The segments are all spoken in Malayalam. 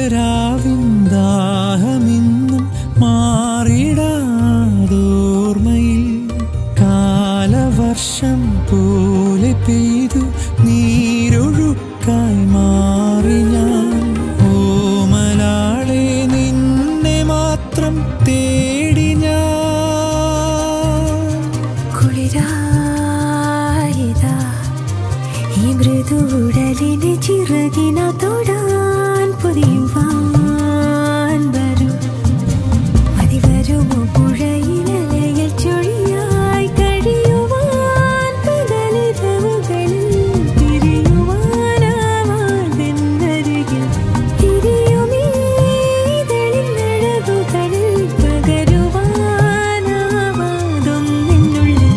രാവിന്ദാഹമിന്നും മാറിടാതോർമ്മയിൽ കാലവർഷം പോലെ പെയ്തു നീരൊഴുക്കായി മാറി ഞാൻ. ഓമലാളെ നിന്നെ മാത്രം തേടി ഞാൻ. കുളിരായതാ ഈ മൃദുടലിന് ചിറകിന തൊടാൻ പൊതിയുവാൻ വരൂ. അതിവരുമോ പുഴയിലലയിൽ ചൊഴിയായി കഴിയുവാൻ പകലിരവുകളിൽ പിരിയുവാനാവാതെന്നരികിൽ തിരിയുമീതളിനഴകുകളിൽ പകരുവാനാവാതൊന്നെന്നുള്ളിൽ.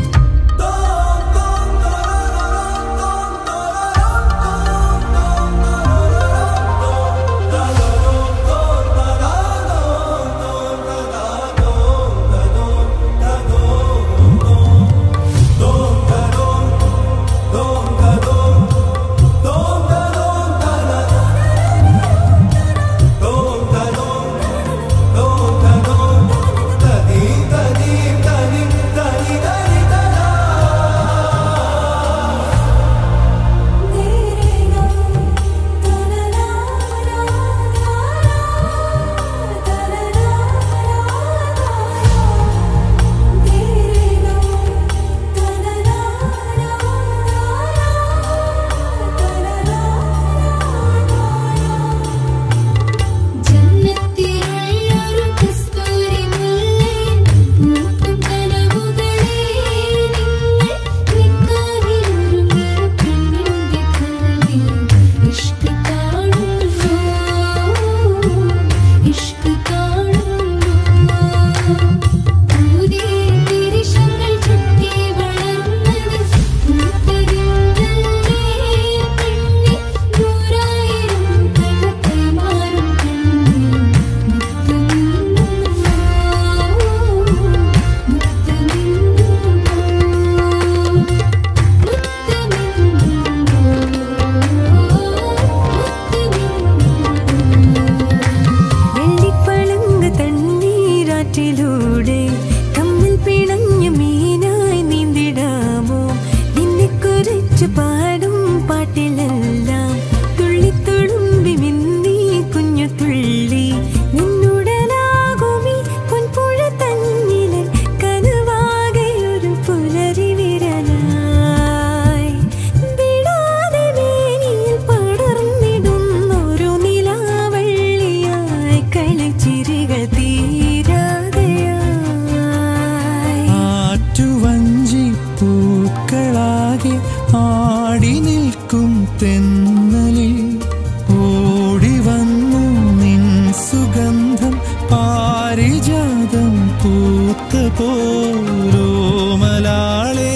പോലോമലാളെ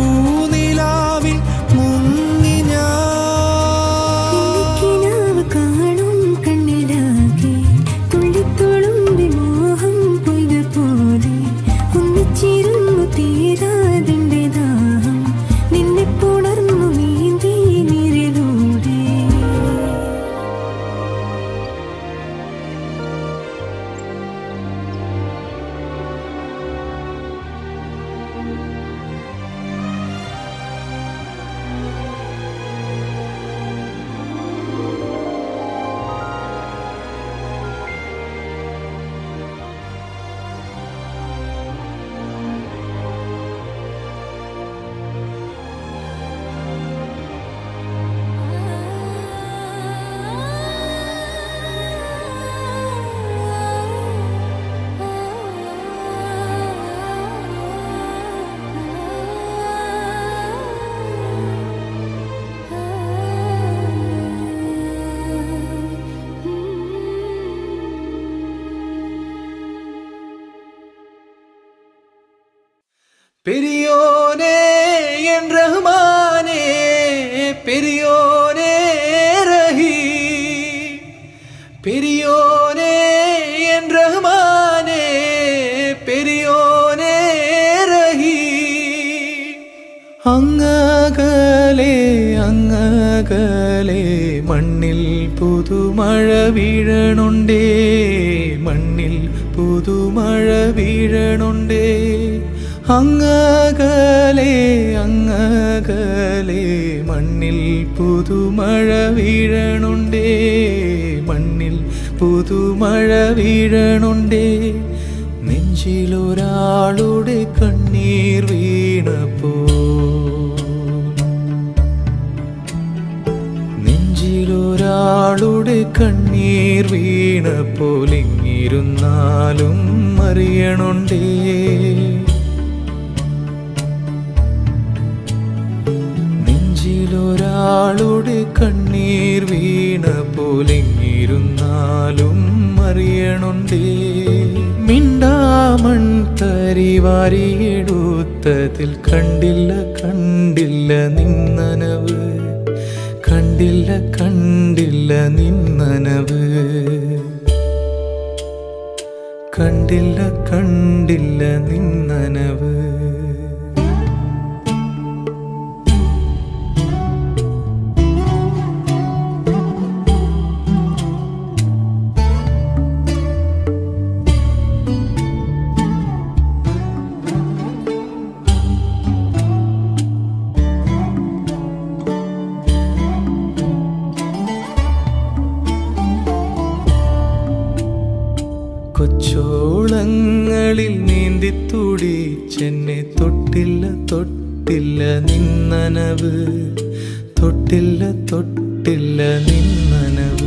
പൂനിലാവിൽ മുങ്ങി ഞാൻ. കാണും കണ്ണിലാകെ തുള്ളിത്തുളുമ്പി മോഹം പൊയ്തു പോലെ ഒന്നിച്ചിരുന്നു തീരാതിന്റെ ദാഹം നിന്നെ പുണർന്നു നീന്തി നീരിലൂടെ. பெரியோனே என் ரஹ்மானே, பெரியோனே ரஹீ, பெரியோனே என் ரஹ்மானே, பெரியோனே ரஹீ. അങ്ങകലെ അങ്ങകലെ മണ്ണിൽ പുതുമഴ വീഴണുണ്ടേ മണ്ണിൽ പുതുമഴ വീഴണുണ്ടേ അങ്ങകലെ അങ്ങകലെ മണ്ണിൽ പുതുമഴ വീഴണുണ്ടേ മണ്ണിൽ പുതുമഴ വീഴണുണ്ടേ നെഞ്ചിലൊരാളുടെ കണ്ണീർ വീണപ്പോ നെഞ്ചിലൊരാളുടെ കണ്ണീർ വീണപ്പോൾ ഇങ്ങിരുന്നാലും അറിയണുണ്ടേ നെഞ്ചിലൊരാളുടെ കണ്ണീർ വീണപ്പോൾ ഇങ്ങിരുന്നാലും അറിയണുണ്ടേ മിണ്ടാമൺ തരിവാരിയെടുത്തതിൽ കണ്ടില്ല കണ്ടില്ല നിന്നനവ് കണ്ടില്ല കണ്ടില്ല നിന്നനവ് കണ്ടില്ല കണ്ടില്ല നിന്നനവ് കൊച്ചോളങ്ങളിൽ നീന്തി തുടിച്ചെന്നെ തൊട്ടില്ല തൊട്ടില്ല നിന്നനവ് തൊട്ടില്ല തൊട്ടില്ല നിന്നനവ്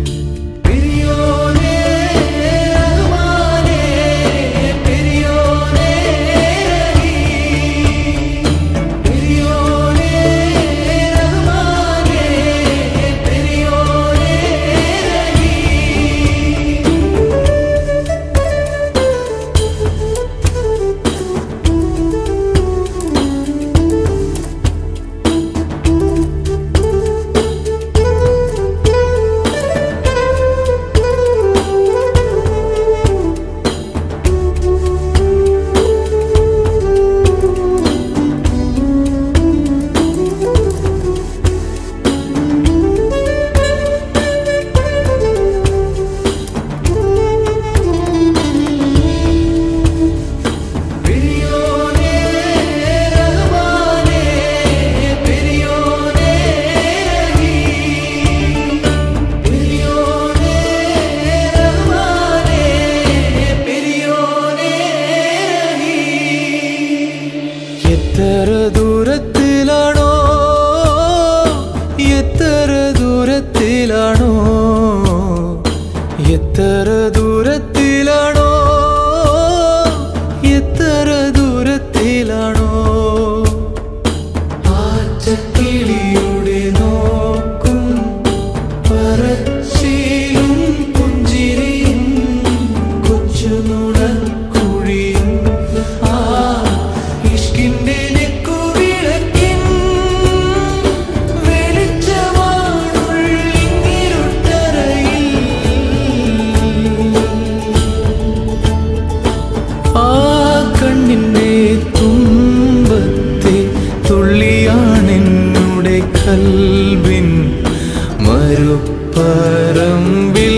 എത്ര ദൂരത്തിലാണോ എത്ര ദൂരത്തിലാണോ എത്ര ദൂരത്തിലാണോ എത്ര ദൂരത്തിലാണോ ആറ്റക്കിളിയുടെ നോക്കും പറച്ചിലും പുഞ്ചിരിയും കൊച്ചുനുണക്കുഴിയും ഇഷ്കിന്റെ നെക്കുവിളക്കിൻ വെളിച്ചമാണുള്ളിരുട്ടറയിൽ ആ കണ്ണിന്റെ തുമ്പത്തെ തുള്ളിയാണെന്നുടെ കൽവിൻ മരുപ്പറമ്പിൽ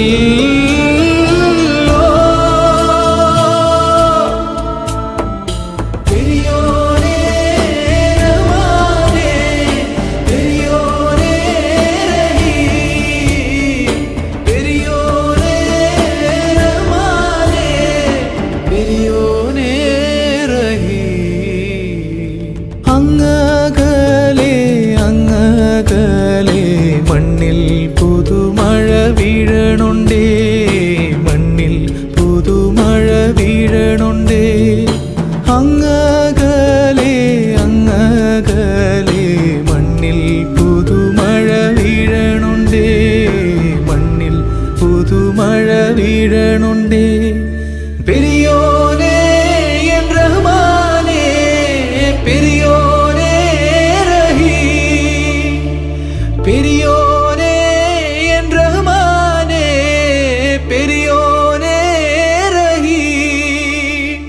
അങ്ങകലെ അങ്ങകലെ മണ്ണിൽ പുതുമഴ വീഴണുണ്ടേ മണ്ണിൽ പുതുമഴ വീഴണുണ്ടേ അങ്ങകലെ അങ്ങകലെ മണ്ണിൽ പുതുമഴ വീഴണുണ്ടേ മണ്ണിൽ പുതുമഴ വീഴണുണ്ടേ പെരിയോനേ എൻ റഹ്മാനേ പെരിയോനേ റഹീം പെരിയോനേ എൻ റഹ്മാനേ പെരിയോനേ റഹീം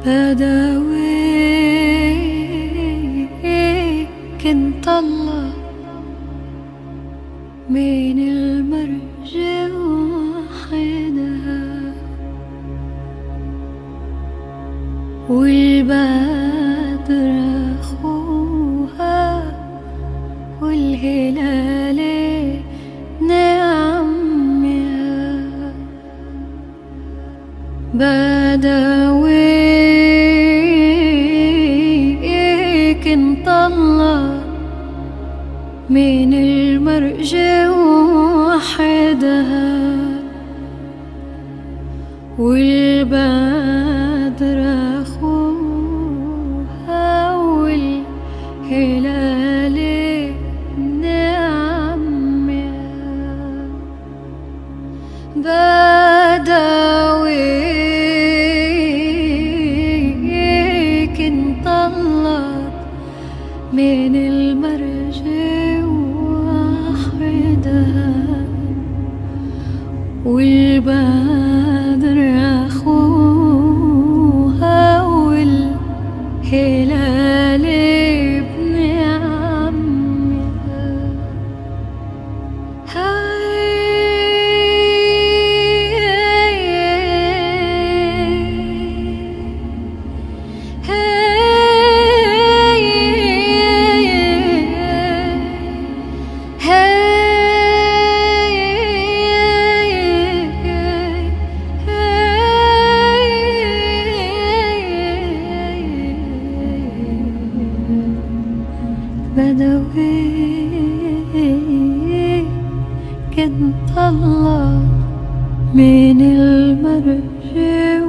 بداويك انت الله من المرجع وحدها، والبدر أخوها والهلال نعمها. بداويك انت الله من المرجع وحدها، والبدر أخوها والهلال نعمها. بداويك انت الله من المرجع وحدها، والبدر أخوها والهلال ابن عمها. بداويك انت الله من المرجع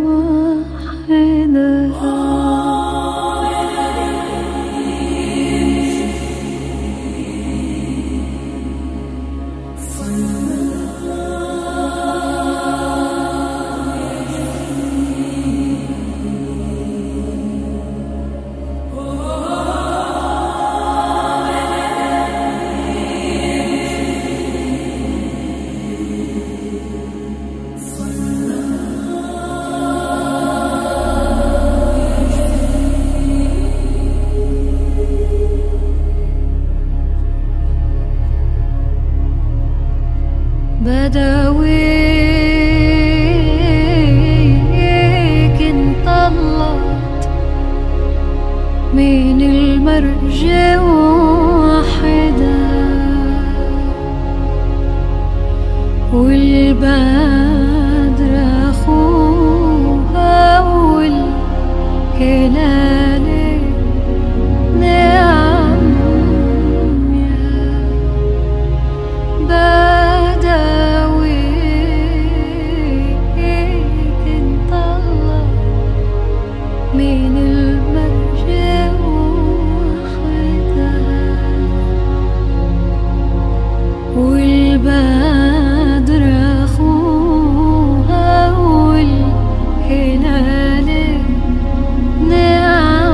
وحدها. بداويك انت الله من المرجع وحدها، والبدر أخوها والهلال نعمها. بداويك انت الله من المرجع وحدها، والبدر أخوها والهلال نعمها.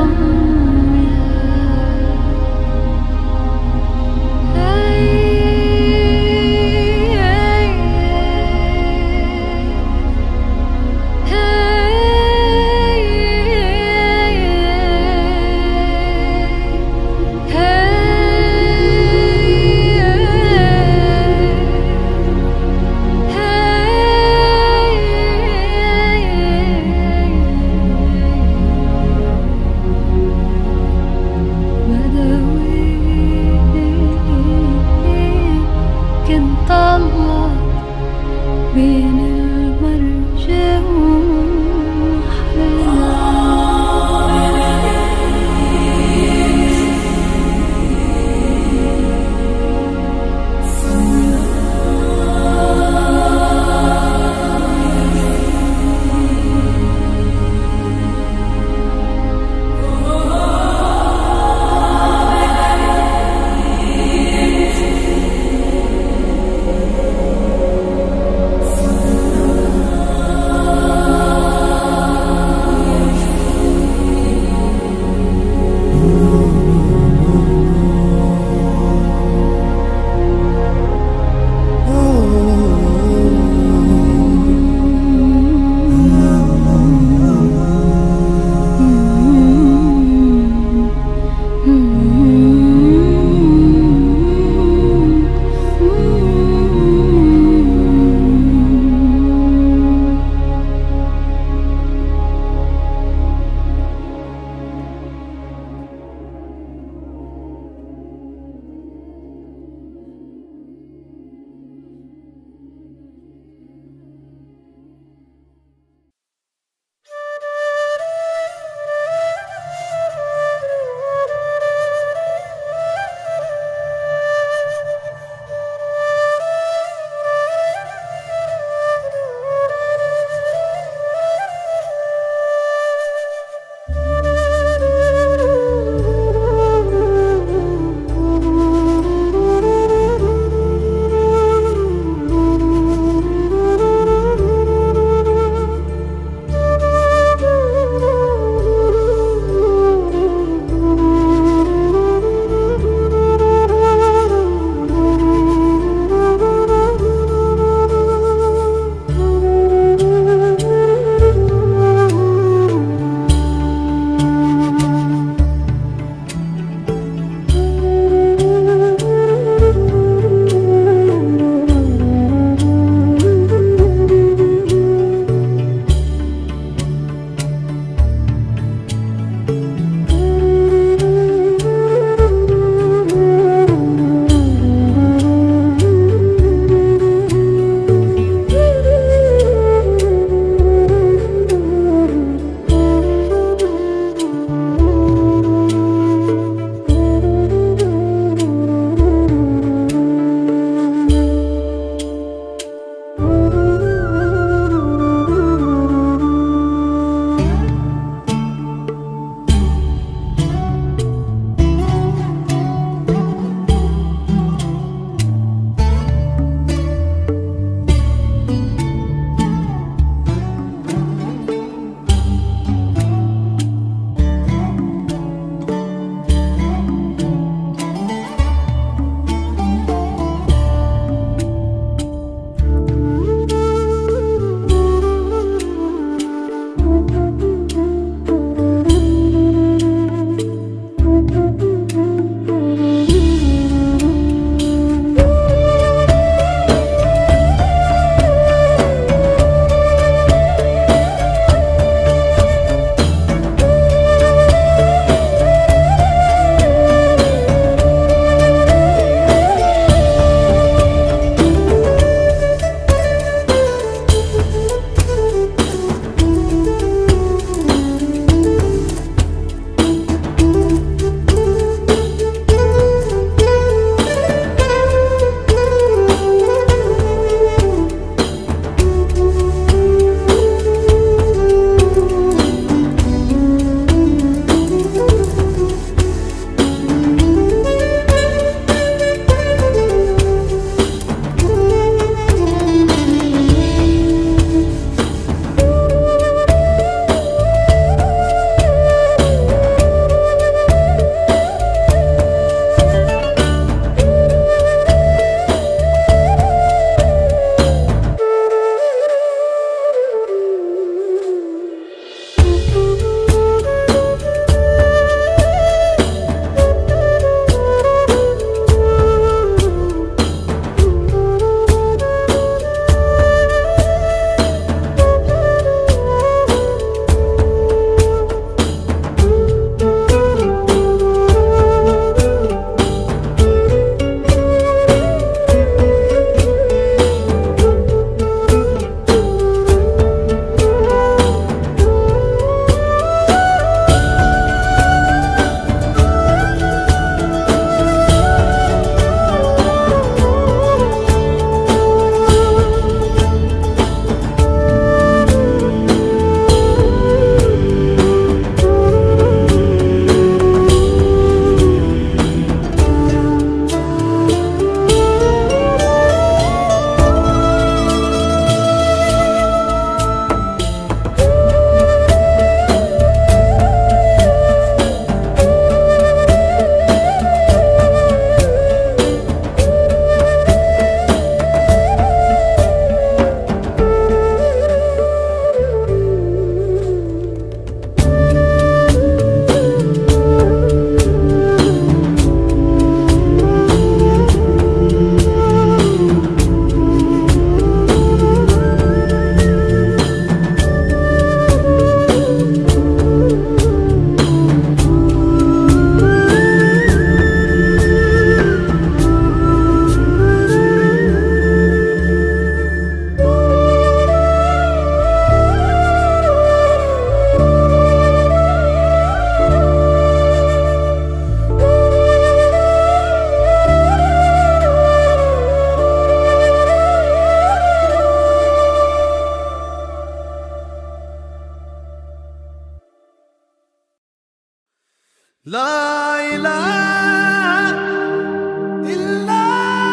لا إله إلا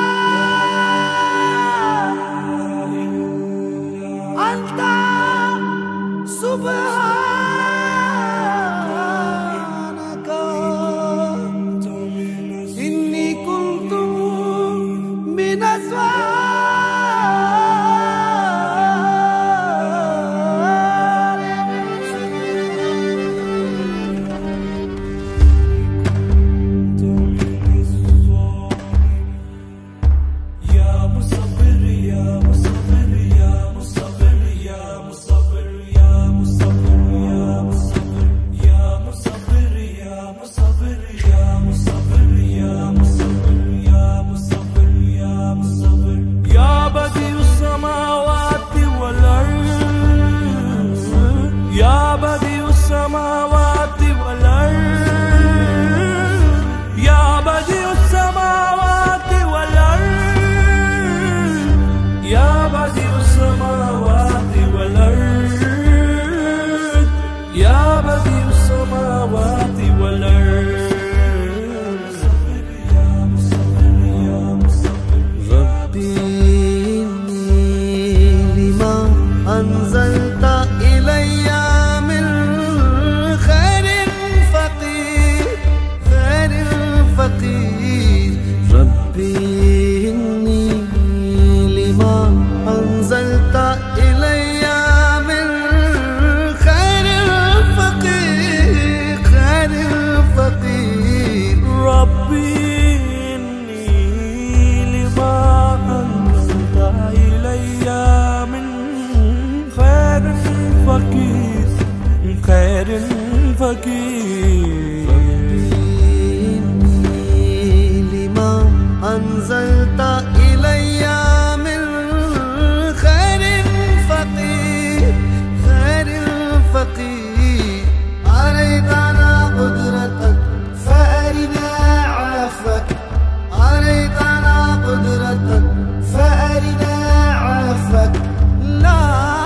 أنت سبحانك إني كنت من أنزلت إلي من خير فقير خير فقير ربي إني لما أنزلت إلي من خير فقير خير فقير ربي إني لما أنزلت إلي من خير فقير خير فقير لما أنزلت إلي من خير فقير خير فقير أريتنا قدرتك فأرنا عفوك أريتنا قدرتك فأرنا عفوك لا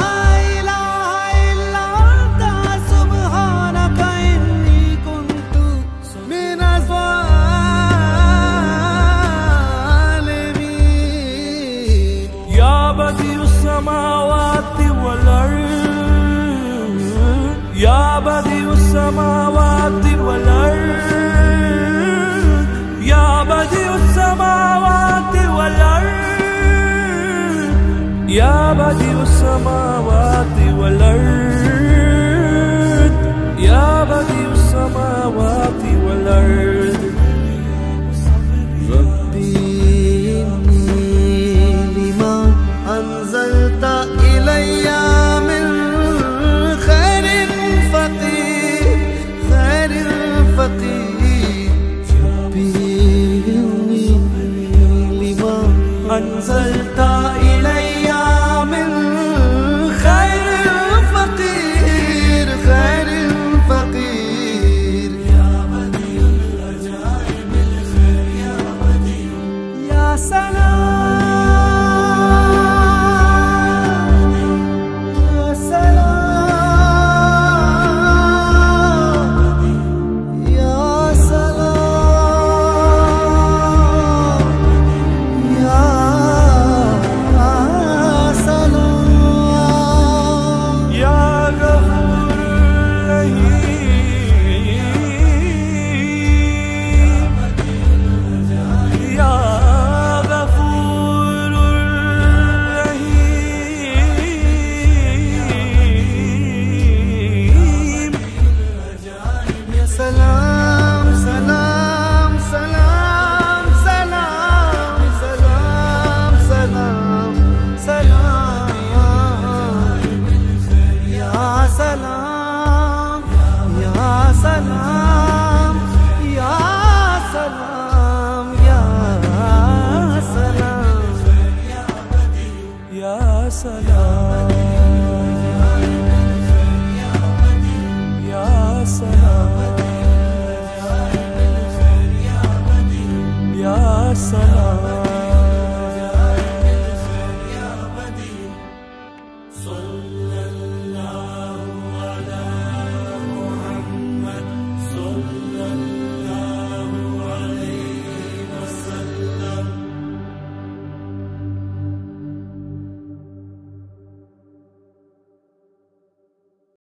السماوات والأرض يا بديع السماوات والأرض يا بديع السماوات والأرض يا بديع السماوات والأرض يا بديع السماوات والأرض ربي أنزلت إلي من خير فقير خير فقير ربي لما أنزلت إلي من خير فقير خير فقير يا بديع العجائب الخير يا بديع يا سلام سلام سلام سلام سلام سلام سلام سلام يا سلام يا سلام يا سلام يا سلام يا سلام يا سلام يا سلام